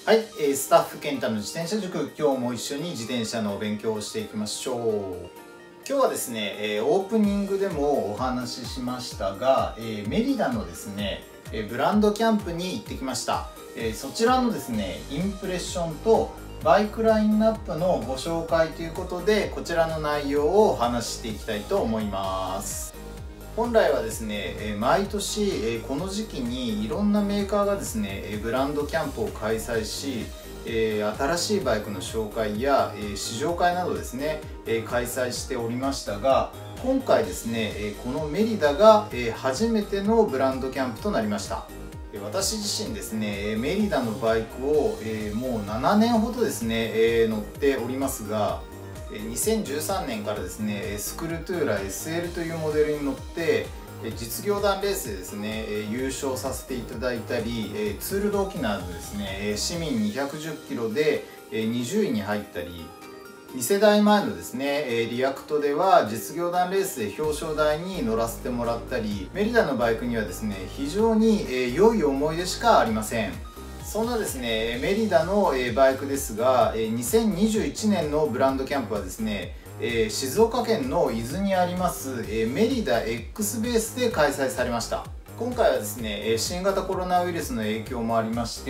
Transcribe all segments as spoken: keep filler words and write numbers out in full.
はい、えー、スタッフ健太の自転車塾、今日も一緒に自転車のお勉強をしていきましょう。今日はですね、えー、オープニングでもお話ししましたが、えー、メリダのですね、えー、ブランドキャンプに行ってきました。えー、そちらのですね、インプレッションとバイクラインナップのご紹介ということで、こちらの内容をお話ししていきたいと思います。本来はですね、毎年この時期にいろんなメーカーがですね、ブランドキャンプを開催し、新しいバイクの紹介や試乗会などですね、開催しておりましたが、今回ですね、このメリダが初めてのブランドキャンプとなりました。私自身ですね、メリダのバイクをもうななねんほどですね、乗っておりますが、にせんじゅうさんねんからですね、スクルトゥーラ エスエル というモデルに乗って実業団レースでですね、優勝させていただいたり、ツール・ド・オキナーズですね、市民にひゃくじゅっキロでにじゅういに入ったり、に世代前のですね、リアクトでは実業団レースで表彰台に乗らせてもらったり、メリダのバイクにはですね、非常に良い思い出しかありません。そんなですね、メリダのバイクですが、にせんにじゅういちねんのブランドキャンプはですね、静岡県の伊豆にありますメリダ X ベースで開催されました。今回はですね、新型コロナウイルスの影響もありまして、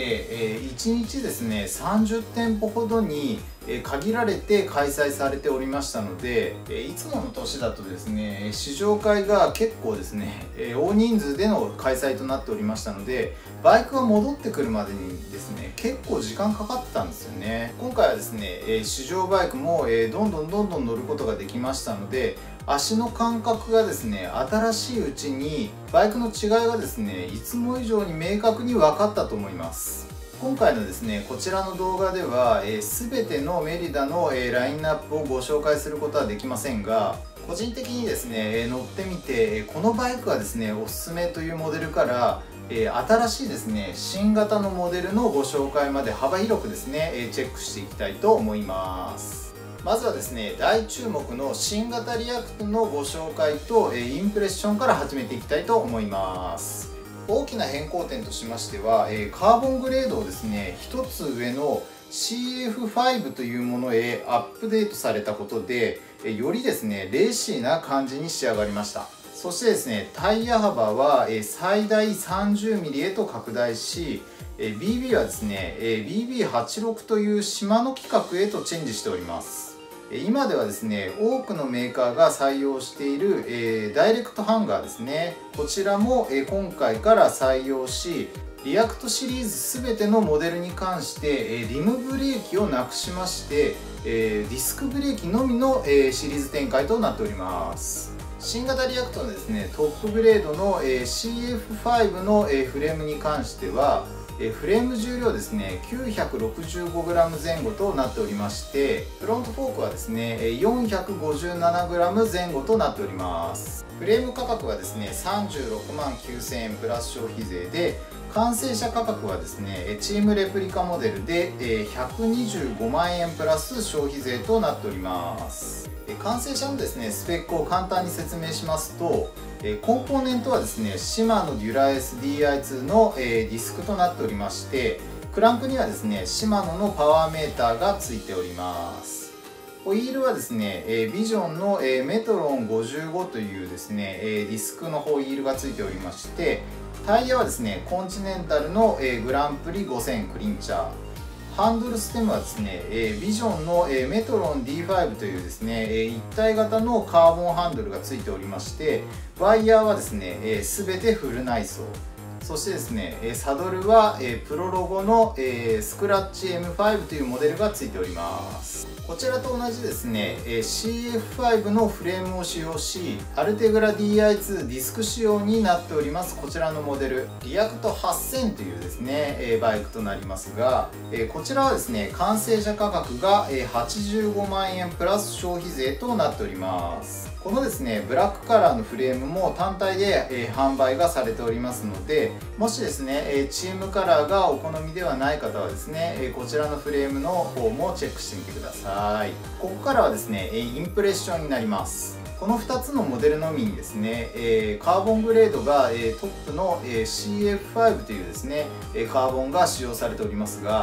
いちにちですね、さんじゅってんぽほどに限られて開催されておりましたので、いつもの年だとですね、試乗会が結構ですね、大人数での開催となっておりましたので、バイクが戻ってくるまでにですね、結構時間かかってたんですよね。今回はですね、試乗バイクもどんどんどんどん乗ることができましたので、足の感覚がですね、新しいうちにバイクの違いがですね、いつも以上に明確に分かったと思います。今回のですね、こちらの動画では、えー、全てのメリダの、えー、ラインナップをご紹介することはできませんが、個人的にですね、えー、乗ってみて、このバイクがですね、おすすめというモデルから、えー、新しいですね、新型のモデルのご紹介まで幅広くですね、えー、チェックしていきたいと思います。まずはですね、大注目の新型リアクトのご紹介と、えー、インプレッションから始めていきたいと思います。大きな変更点としましては、えー、カーボングレードをですね、一つ上の シーエフファイブ というものへアップデートされたことで、えー、よりですね、レーシーな感じに仕上がりました。そしてですね、タイヤ幅は、えー、最大 さんじゅうミリ へと拡大し、えー、ビービー はですね、えー、ビービーはちじゅうろく という島の規格へとチェンジしております。今ではですね、多くのメーカーが採用している、えー、ダイレクトハンガーですね、こちらも、えー、今回から採用し、リアクトシリーズ全てのモデルに関して、えー、リムブレーキをなくしまして、えー、ディスクブレーキのみの、えー、シリーズ展開となっております。新型リアクトのですね、トップグレードの、えー、シーエフファイブ の、えー、フレームに関しては、フレーム重量ですね きゅうひゃくろくじゅうごグラム 前後となっておりまして、フロントフォークはですね よんひゃくごじゅうななグラム 前後となっております。フレーム価格はですねさんじゅうろくまんきゅうせんえんプラス消費税で、完成車価格はですねチームレプリカモデルでひゃくにじゅうごまんえんプラス消費税となっております。完成車のですねスペックを簡単に説明しますと、コンポーネントはですねシマノデュラ エスディーアイツー のディスクとなっておりまして、クランクにはですねシマノのパワーメーターがついております。ホイールはですねビジョンのメトロンごじゅうごというですねディスクのホイールがついておりまして、タイヤはですねコンチネンタルのグランプリごせんクリンチャー、ハンドルステムはですね、ビジョンのメトロン ディーファイブ というですね、一体型のカーボンハンドルがついておりまして、ワイヤーはですね、すべてフル内装。そしてですね、サドルはプロロゴのスクラッチ エムファイブ というモデルがついております。こちらと同じですね、シーエフファイブ のフレームを使用し、アルテグラ ディーアイツー ディスク仕様になっております。こちらのモデル、リアクトはっせんというですね、バイクとなりますが、こちらはですね、完成車価格がはちじゅうごまんえんプラス消費税となっております。このですね、ブラックカラーのフレームも単体で販売がされておりますので、もしですね、チームカラーがお好みではない方はですね、こちらのフレームの方もチェックしてみてください。ここからはですね、インプレッションになります。このふたつのモデルのみにですね、えー、カーボングレードが、えー、トップの、えー、シーエフファイブ というですね、えー、カーボンが使用されておりますが、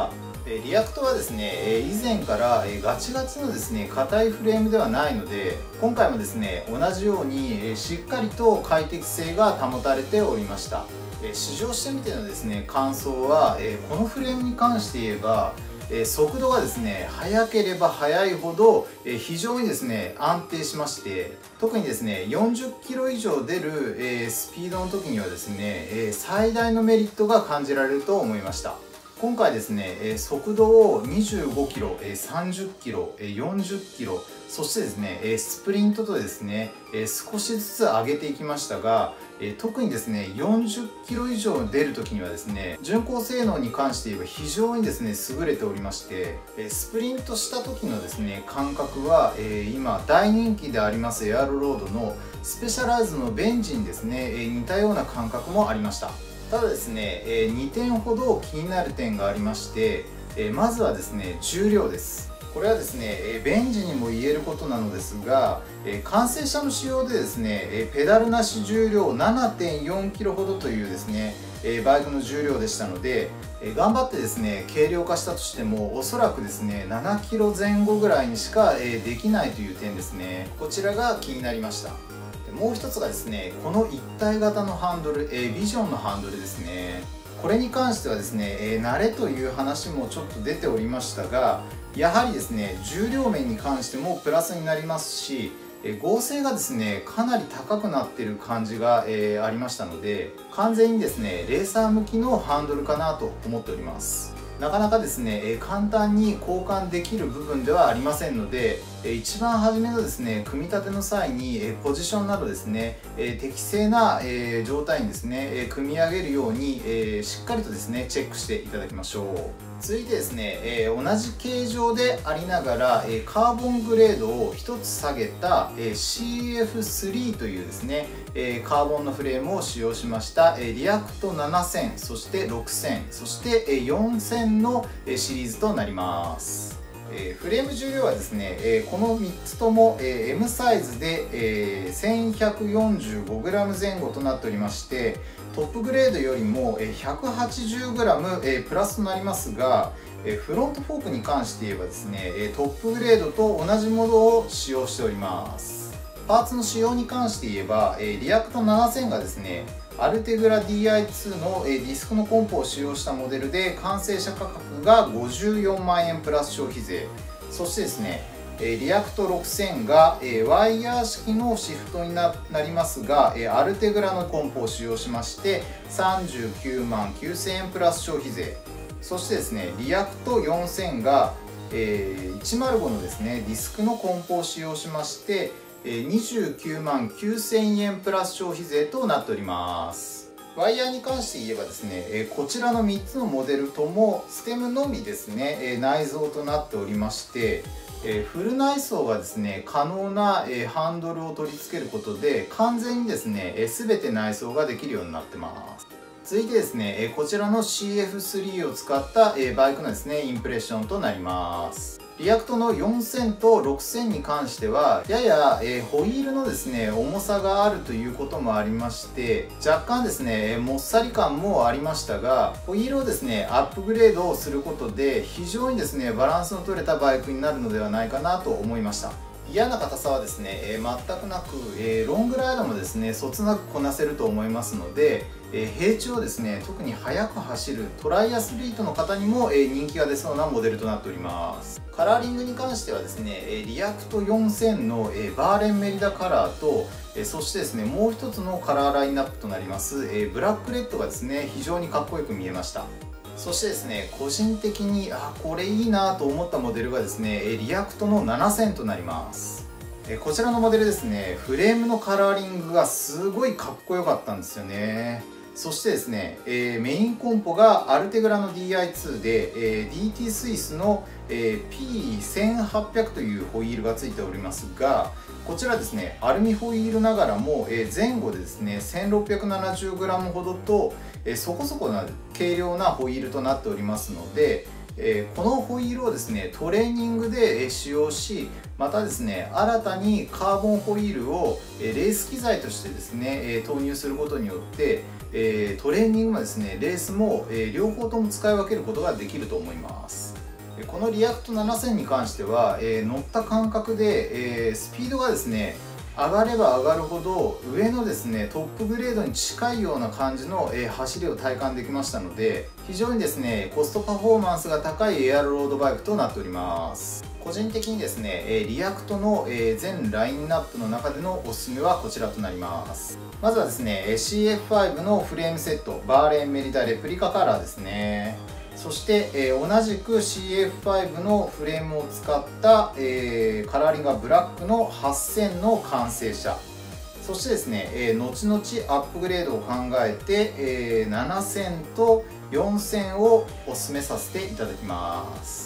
リアクトはですね、以前からガチガチのですね硬いフレームではないので、今回もですね同じようにしっかりと快適性が保たれておりました。試乗してみてのですね感想は、このフレームに関して言えば速度がですね速ければ速いほど非常にですね安定しまして、特にですねよんじゅっキロ以上出るスピードの時にはですね最大のメリットが感じられると思いました。今回ですね速度をにじゅうごキロ、さんじゅっキロ、よんじゅっキロ、そしてですねスプリントとですね少しずつ上げていきましたが、特にですねよんじゅっキロ以上出る時にはですね巡航性能に関して言えば非常にですね優れておりまして、スプリントした時のですね感覚は今大人気でありますエアロロードのスペシャライズのベンジにですね似たような感覚もありました。ただですねにてんほど気になる点がありまして、まずはですね重量です。これはですねベンジにも言えることなのですが、完成車の仕様でですねペダルなし重量 ななてんよんキロほどというですねバイクの重量でしたので、頑張ってですね軽量化したとしてもおそらくですねななキロぜん後ぐらいにしかできないという点ですね。こちらが気になりました。もう一つがですねこの一体型のハンドル、ビジョンのハンドルですね。これに関してはですね慣れという話もちょっと出ておりましたが、やはりですね重量面に関してもプラスになりますし、剛性がですねかなり高くなっている感じが、えー、ありましたので、完全にですねレーサー向きのハンドルかなと思っております。なかなかですね、え簡単に交換できる部分ではありませんので、え一番初めのですね組み立ての際に、えポジションなどですね、え適正な、え状態にですね、え組み上げるように、えしっかりとですねチェックしていただきましょう。続いてですね、えー、同じ形状でありながら、えー、カーボングレードをひとつ下げた、えー、シーエフスリー というですね、えー、カーボンのフレームを使用しました、えー、リアクトななせん、そしてろくせん、そして、えー、よんせんの、えー、シリーズとなります。えー、フレーム重量はですね、えー、このみっつとも、えー、エム サイズで、えー、せんひゃくよんじゅうごグラム 前後となっておりまして、トップグレードよりも ひゃくはちじゅうグラム プラスとなりますが、フロントフォークに関して言えばですねトップグレードと同じものを使用しております。パーツの仕様に関して言えばリアクトななせんがですねアルテグラ ディーアイツー のディスクのコンポを使用したモデルで、完成車価格がごじゅうよんまんえんプラス消費税。そしてですねリアクトろくせんがワイヤー式のシフトになりますが、アルテグラのコンポを使用しましてさんじゅうきゅうまんきゅうせんえんプラス消費税。そしてですねリアクトよんせんがいちまるごのですねディスクのコンポを使用しましてにじゅうきゅうまんきゅうせんえんプラス消費税となっております。ワイヤーに関して言えばですねこちらのみっつのモデルともステムのみですね内蔵となっておりまして、フル内装がですね可能なハンドルを取り付けることで完全にですね全て内装ができるようになってます。続いてですねこちらの シーエフスリー を使ったバイクのですねインプレッションとなります。リアクトのよんせんとろくせんに関してはややホイールのですね重さがあるということもありまして、若干ですねもっさり感もありましたが、ホイールをですねアップグレードをすることで非常にですねバランスの取れたバイクになるのではないかなと思いました。嫌な硬さはですね、えー、全くなく、えー、ロングライドもですねそつなくこなせると思いますので、えー、平地をですね特に速く走るトライアスリートの方にも、えー、人気が出そうなモデルとなっております。カラーリングに関してはですね、えー、リアクトよんせんの、えー、バーレンメリダカラーと、えー、そしてですねもう一つのカラーラインナップとなります、えー、ブラックレッドがですね非常にかっこよく見えました。そしてですね個人的にあこれいいなと思ったモデルがですねリアクトのななせんとなります。こちらのモデルですねフレームのカラーリングがすごいかっこよかったんですよね。そしてですね、えー、メインコンポがアルテグラの ディーアイツー で、えー、ディーティー スイスの、えー、ピーせんはっぴゃく というホイールがついておりますが、こちらですねアルミホイールながらも、えー、前後でですね せんろっぴゃくななじゅうグラム ほどと、えー、そこそこな軽量なホイールとなっておりますので、えー、このホイールをですねトレーニングで使用し、またですね新たにカーボンホイールをレース機材としてですね投入することによってトレーニングもですねレースも両方とも使い分けることができると思います。 このリアクトななせんに関しては、えー、乗った感覚で、えー、スピードがですね上がれば上がるほど上のですねトップグレードに近いような感じの、えー、走りを体感できましたので、非常にですねコストパフォーマンスが高いエアロードバイクとなっております。個人的にですね、えー、リアクトの、えー、全ラインナップの中でのおすすめはこちらとなります。まずはですね シーエフファイブ のフレームセット、バーレーンメリダレプリカカラーですね。そして、えー、同じく シーエフファイブ のフレームを使った、えー、カラーリングがブラックのはっせんの完成車、そしてですね、えー、後々アップグレードを考えて、えー、ななせんとよんせんをお勧めさせていただきます。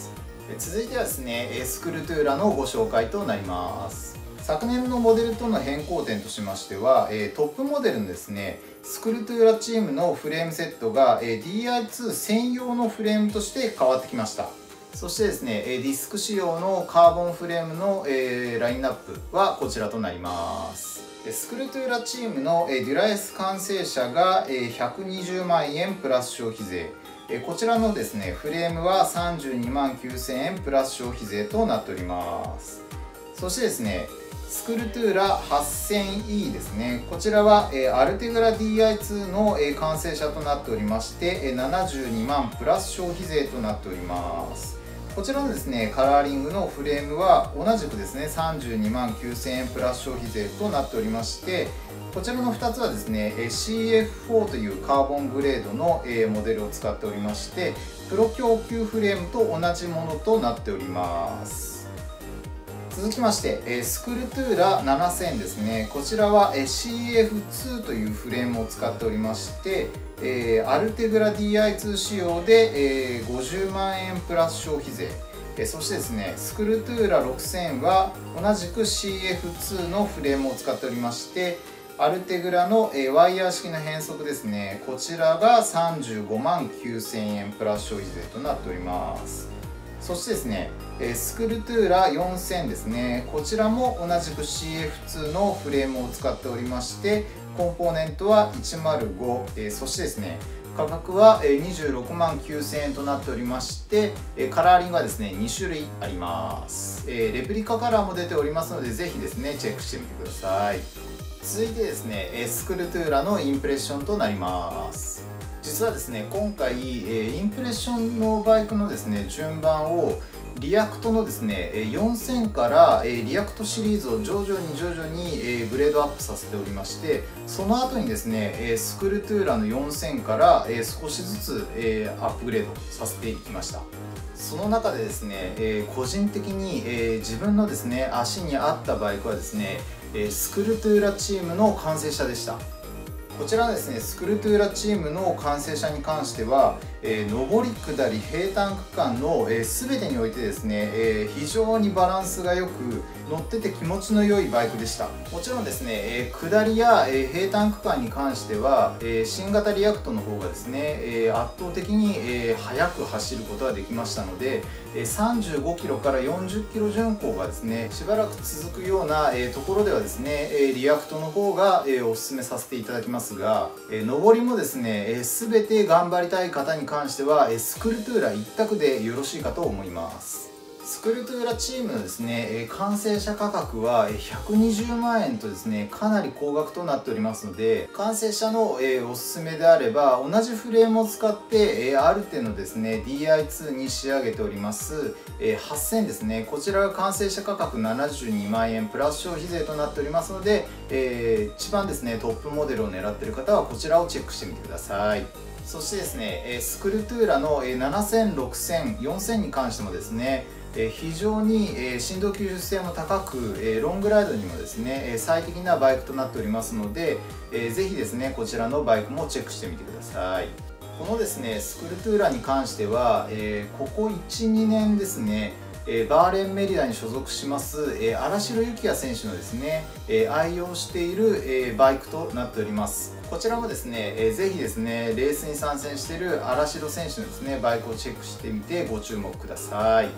続いてはですねスクルトゥーラのご紹介となります。昨年のモデルとの変更点としましては、トップモデルのですねスクルトゥーラチームのフレームセットが ディーアイツー 専用のフレームとして変わってきました。そしてですねディスク仕様のカーボンフレームのラインナップはこちらとなります。スクルトゥーラチームのデュラエス完成車がひゃくにじゅうまんえんプラス消費税、こちらのですねフレームはさんじゅうにまんきゅうせんえんプラス消費税となっております。そしてですねスクルトゥーラ はっせんイー ですね、こちらはアルテグラ ディーアイツー の完成車となっておりましてななじゅうにまんプラス消費税となっております。こちらのですねカラーリングのフレームは同じくですねさんじゅうにまんきゅうせんえんプラス消費税となっておりまして、こちらのふたつはですね シーエフフォー というカーボングレードのモデルを使っておりまして、プロ供給フレームと同じものとなっております。続きましてスクルトゥーラななせんですね、こちらは シーエフツー というフレームを使っておりまして、アルテグラ ディーアイツー 仕様でごじゅうまんえんプラス消費税、そしてですねスクルトゥーラろくせんは同じく シーエフツー のフレームを使っておりまして、アルテグラのワイヤー式の変速ですね、こちらがさんじゅうごまんきゅうせんえんプラス消費税となっております。そしてですねスクルトゥーラよんせんですね、こちらも同じく シーエフツー のフレームを使っておりまして、コンポーネントはいちまるご、そしてですね価格はにじゅうろくまんきゅうせんえんとなっておりまして、カラーリングはですねにしゅるいあります。レプリカカラーも出ておりますので、ぜひですねチェックしてみてください。続いてですねスクルトゥーラのインプレッションとなります。実はですね今回インプレッションのバイクのですね順番をリアクトのですねよんせんからリアクトシリーズを徐々に徐々にグレードアップさせておりまして、その後にですねスクルトゥーラのよんせんから少しずつアップグレードさせていきました。その中でですね個人的に自分のですね足に合ったバイクはですねスクルトゥーラチームの完成車でした。こちらはですねスクルトゥーラチームの完成車に関しては、えー、上り下り平坦区間の、えー、全てにおいてですね、えー、非常にバランスがよく乗ってて気持ちの良いバイクでした。もちろんですね、えー、下りや、えー、平坦区間に関しては、えー、新型リアクトの方がですね、えー、圧倒的に、えー、速く走ることができましたので、えー、さんじゅうごキロからよんじゅっキロ巡行がですねしばらく続くような、えー、ところではですね、えー、リアクトの方が、えー、お勧めさせていただきますが、えー、上りもですね、えー、全て頑張りたい方に関しては、えー、スクルトゥーラ一択でよろしいかと思います。スクルトゥーラチームのですね完成車価格はひゃくにじゅうまんえんとですねかなり高額となっておりますので、完成車のおすすめであれば同じフレームを使ってアルテのですね ディーアイツー に仕上げておりますはっせんですね、こちらが完成車価格ななじゅうにまんえんプラス消費税となっておりますので、えー、一番ですねトップモデルを狙っている方はこちらをチェックしてみてください。そしてですねスクルトゥーラのななせん、ろくせん、よんせんに関してもですね非常に振動吸収性も高くロングライドにもですね最適なバイクとなっておりますので、ぜひですねこちらのバイクもチェックしてみてください。このですねスクルトゥーラに関してはここいち、にねんですねバーレンメリダに所属します荒城幸也選手のですね愛用しているバイクとなっております。こちらもですねぜひですねレースに参戦している荒城選手のですねバイクをチェックしてみてご注目ください。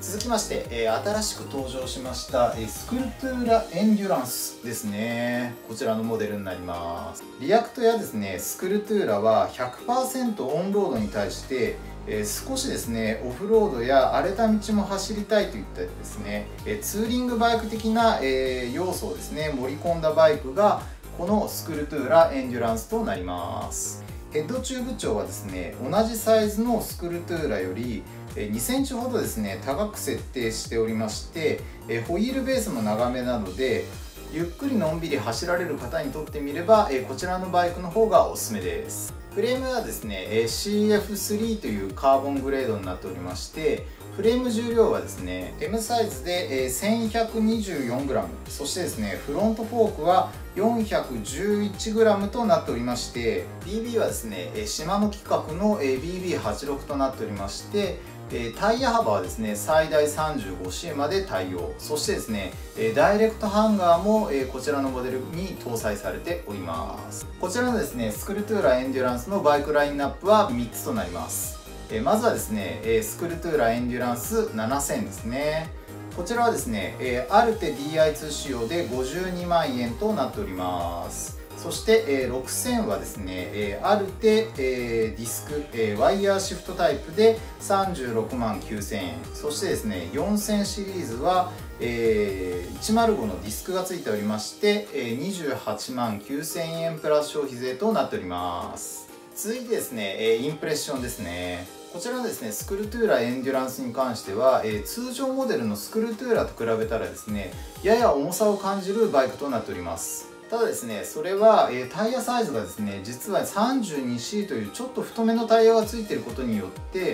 続きまして、えー、新しく登場しました、えー、スクルトゥーラエンデュランスですね。こちらのモデルになります。リアクトやですねスクルトゥーラは ひゃくパーセント オンロードに対して、えー、少しですねオフロードや荒れた道も走りたいといったですね、えー、ツーリングバイク的な、えー、要素をですね盛り込んだバイクがこのスクルトゥーラエンデュランスとなります。ヘッドチューブ長はですね同じサイズのスクルトゥーラよりにセンチほどですね高く設定しておりまして、ホイールベースも長めなのでゆっくりのんびり走られる方にとってみればこちらのバイクの方がおすすめです。フレームはですね シーエフスリー というカーボングレードになっておりまして、フレーム重量はですね エム サイズで せんひゃくにじゅうよんグラム、 そしてですねフロントフォークは よんひゃくじゅういちグラム となっておりまして、 ビービー はですねシマノ規格の ビービーはちじゅうろく となっておりまして、タイヤ幅はですね最大 さんじゅうごシー まで対応、そしてですねダイレクトハンガーもこちらのモデルに搭載されております。こちらのですねスクルトゥーラエンデュランスのバイクラインナップはみっつとなります。まずはですねスクルトゥーラエンデュランスななせんですね。こちらはですねアルテ ディーアイツー 仕様でごじゅうにまんえんとなっております。そしてろくせんはですねアルテディスクワイヤーシフトタイプでさんじゅうろくまんきゅうせんえん、そしてですねよんせんシリーズはいちまるごのディスクがついておりましてにじゅうはちまんきゅうせんえんプラス消費税となっております。続いてですねインプレッションですね。こちらのですねスクルトゥーラエンデュランスに関しては、えー、通常モデルのスクルトゥーラと比べたらですねやや重さを感じるバイクとなっております。ただですねそれは、えー、タイヤサイズがですね実は さんじゅうにシー というちょっと太めのタイヤがついていることによって、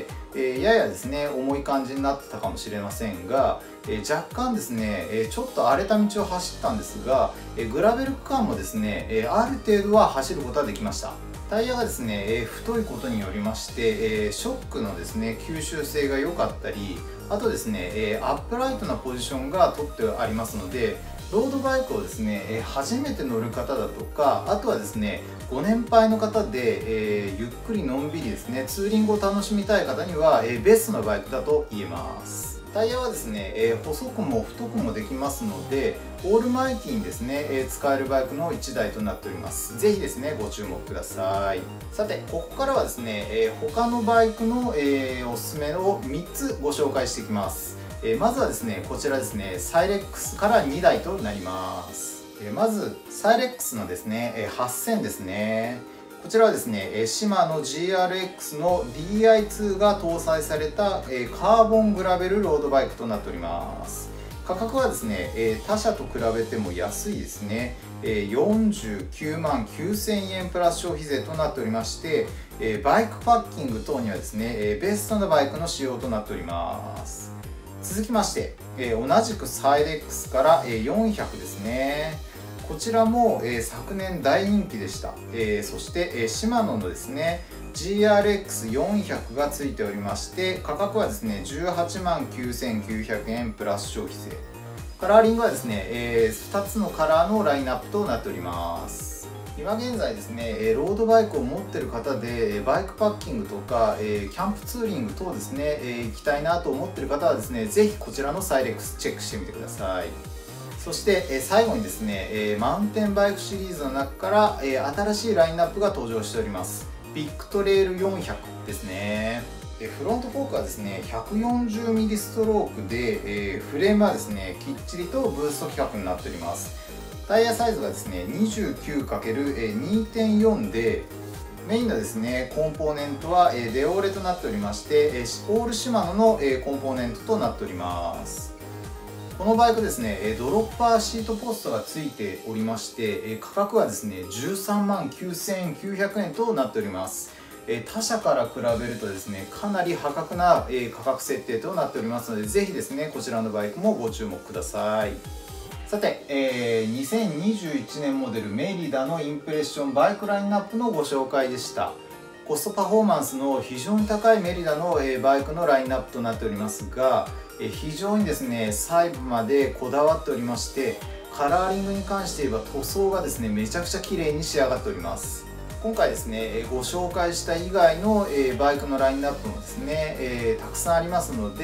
えー、ややですね重い感じになってたかもしれませんが、えー、若干ですね、えー、ちょっと荒れた道を走ったんですが、えー、グラベル区間もですね、えー、ある程度は走ることができました。タイヤがですね、えー、太いことによりまして、えー、ショックのですね吸収性が良かったり、あとですね、えー、アップライトなポジションが取ってありますので、ロードバイクをですね、えー、初めて乗る方だとか、あとはですねご年配の方で、えー、ゆっくりのんびりですねツーリングを楽しみたい方には、えー、ベストなバイクだと言えます。タイヤはですね、えー、細くも太くもできますので、オールマイティにですね、えー、使えるバイクのいちだいとなっております。ぜひですねご注目ください。さてここからはですね、えー、他のバイクの、えー、おすすめをみっつご紹介していきます。えー、まずはですねこちらですねサイレックスからにだいとなります。えー、まずサイレックスのですねはっせんですね。こちらはですねシマノ ジーアールエックス の ディーアイツー が搭載されたカーボングラベルロードバイクとなっております。価格はですね他社と比べても安いですね。よんじゅうきゅうまんきゅうせんえんプラス消費税となっておりまして、バイクパッキング等にはですねベストなバイクの仕様となっております。続きまして、同じくサイレックスからよんひゃくですね。こちらも、えー、昨年大人気でした。えー、そして、えー、シマノのですね ジーアールエックスよんひゃく がついておりまして、価格はですねじゅうはちまんきゅうせんきゅうひゃくえんプラス消費税。カラーリングはですね、えー、ふたつのカラーのラインナップとなっております。今現在ですねロードバイクを持っている方でバイクパッキングとかキャンプツーリング等ですね行きたいなと思っている方はですねぜひこちらのサイレックスチェックしてみてください。そして最後にですねマウンテンバイクシリーズの中から新しいラインナップが登場しております。ビッグトレイルよんひゃくですね。フロントフォークはですね ひゃくよんじゅうミリ ストロークでフレームはですねきっちりとブースト規格になっております。タイヤサイズがですね にじゅうきゅうかけるにてんよん で、メインのですねコンポーネントはデオーレとなっておりまして、オールシマノのコンポーネントとなっております。このバイクですねドロッパーシートポストがついておりまして、価格はですねじゅうさんまんきゅうせんきゅうひゃくえんとなっております。他社から比べるとですねかなり破格な価格設定となっておりますので、ぜひですねこちらのバイクもご注目ください。さて、えー、にせんにじゅういちねんモデルメリダのインプレッションバイクラインナップのご紹介でした。コストパフォーマンスの非常に高いメリダのバイクのラインナップとなっておりますが、非常にですね細部までこだわっておりまして、カラーリングに関して言えば塗装がですねめちゃくちゃ綺麗に仕上がっております。今回ですねご紹介した以外のバイクのラインナップもですねたくさんありますので、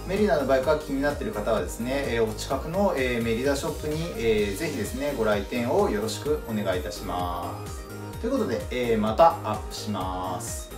メリダのバイクが気になっている方はですね、えー、お近くの、えー、メリダショップに、えー、ぜひですねご来店をよろしくお願いいたします。ということで、えー、またアップします。